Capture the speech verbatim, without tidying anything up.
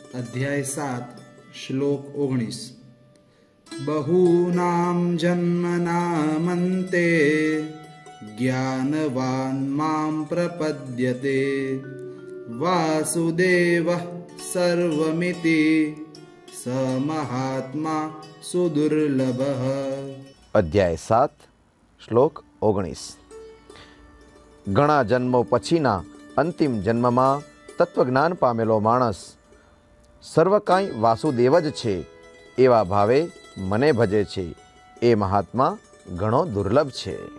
અધ્યાય સાત શ્લોક ઓગણીસ. બહૂનામ જન્મનામંતે જ્ઞાનવાન મામ પ્રપદ્યતે વાસુદેવઃ સર્વમિતિ સ મહાત્મા સુદુર્લભઃ. અધ્યાય સાત શ્લોક ઓગણીસ. ઘણા જન્મો પછીના અંતિમ જન્મમાં તત્વજ્ઞાન પામેલો માણસ સર્વ કાંઈ વાસુદેવ જ છે એવા ભાવે મને ભજે છે એ મહાત્મા ઘણો દુર્લભ છે.